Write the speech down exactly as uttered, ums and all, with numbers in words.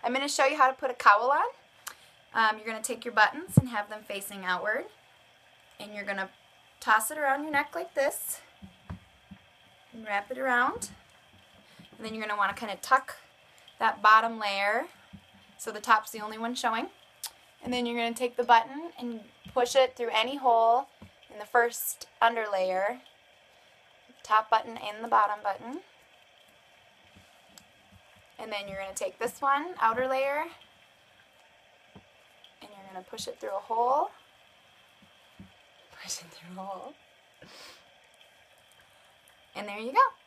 I'm going to show you how to put a cowl on. Um, you're going to take your buttons and have them facing outward. And you're going to toss it around your neck like this. And wrap it around. And then you're going to want to kind of tuck that bottom layer so the top's the only one showing. And then you're going to take the button and push it through any hole in the first under layer, the top button and the bottom button. And then you're going to take this one, outer layer, and you're going to push it through a hole. Push it through a hole. And there you go.